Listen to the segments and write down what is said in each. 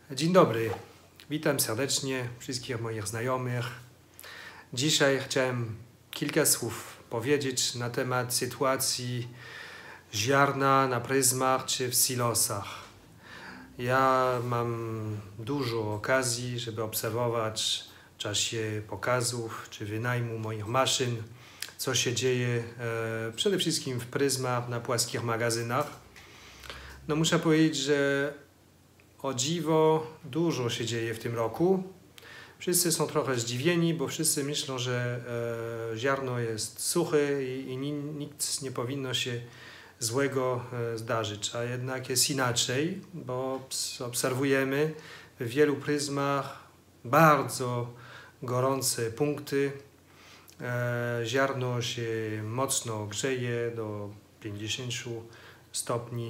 Dzień dobry, witam serdecznie wszystkich moich znajomych. Dzisiaj chciałem kilka słów powiedzieć na temat sytuacji ziarna na pryzmach czy w silosach. Ja mam dużo okazji, żeby obserwować w czasie pokazów czy wynajmu moich maszyn, co się dzieje przede wszystkim w pryzmach na płaskich magazynach. No muszę powiedzieć, że o dziwo dużo się dzieje w tym roku. Wszyscy są trochę zdziwieni, bo wszyscy myślą, że ziarno jest suche i nic nie powinno się złego zdarzyć. A jednak jest inaczej, bo obserwujemy w wielu pryzmach bardzo gorące punkty. Ziarno się mocno grzeje do 50 stopni.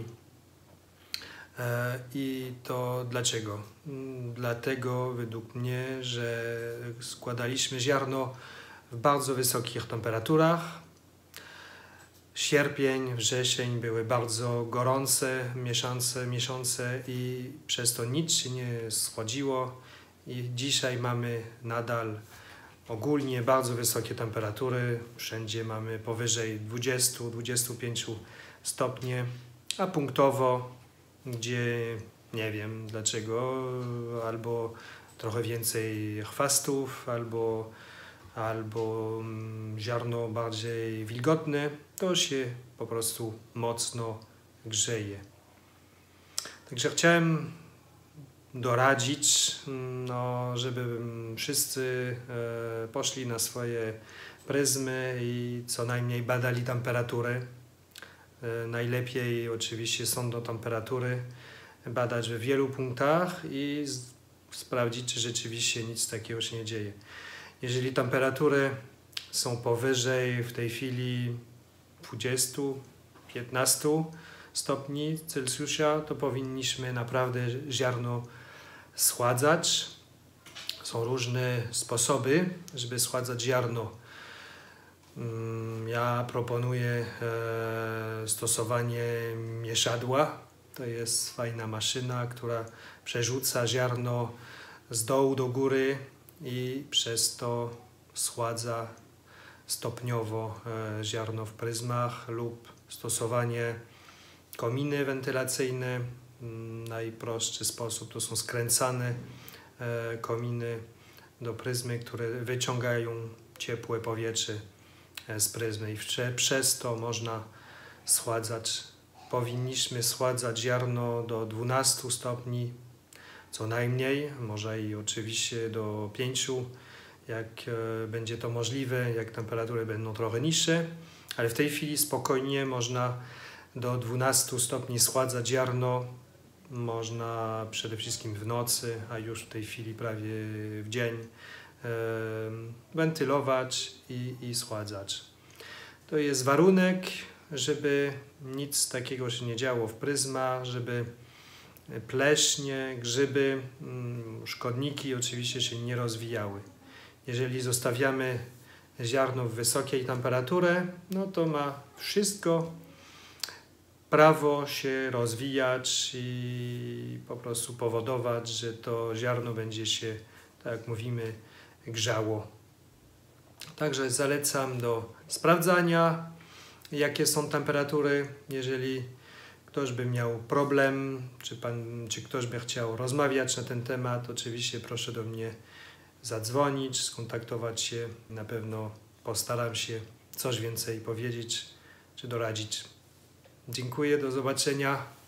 I to dlaczego? Dlatego według mnie, że składaliśmy ziarno w bardzo wysokich temperaturach. Sierpień, wrzesień były bardzo gorące miesiące i przez to nic się nie schłodziło. I dzisiaj mamy nadal ogólnie bardzo wysokie temperatury. Wszędzie mamy powyżej 20-25 stopni, a punktowo gdzie nie wiem dlaczego, albo trochę więcej chwastów, albo ziarno bardziej wilgotne, to się po prostu mocno grzeje. Także chciałem doradzić, żeby wszyscy poszli na swoje pryzmy i co najmniej badali temperaturę. Najlepiej oczywiście sondą temperatury badać we wielu punktach i sprawdzić, czy rzeczywiście nic takiego się nie dzieje. Jeżeli temperatury są powyżej w tej chwili 20-15 stopni Celsjusza, to powinniśmy naprawdę ziarno schładzać. Są różne sposoby, żeby schładzać ziarno. Ja proponuję stosowanie mieszadła. To jest fajna maszyna, która przerzuca ziarno z dołu do góry i przez to schładza stopniowo ziarno w pryzmach, lub stosowanie kominy wentylacyjne. Najprostszy sposób to są skręcane kominy do pryzmy, które wyciągają ciepłe powietrze z pryzmy i przez to można schładzać. Powinniśmy schładzać ziarno do 12 stopni co najmniej, może i oczywiście do 5, jak będzie to możliwe, jak temperatury będą trochę niższe, ale w tej chwili spokojnie można do 12 stopni schładzać ziarno. Można przede wszystkim w nocy, a już w tej chwili prawie w dzień wentylować i schładzać. To jest warunek, żeby nic takiego się nie działo w pryzmach, żeby pleśnie, grzyby, szkodniki oczywiście się nie rozwijały. Jeżeli zostawiamy ziarno w wysokiej temperaturze, no to ma wszystko prawo się rozwijać i po prostu powodować, że to ziarno będzie się, tak jak mówimy, grzało. Także zalecam do sprawdzania, jakie są temperatury. Jeżeli ktoś by miał problem, czy ktoś by chciał rozmawiać na ten temat, oczywiście proszę do mnie zadzwonić, skontaktować się. Na pewno postaram się coś więcej powiedzieć, czy doradzić. Dziękuję, do zobaczenia.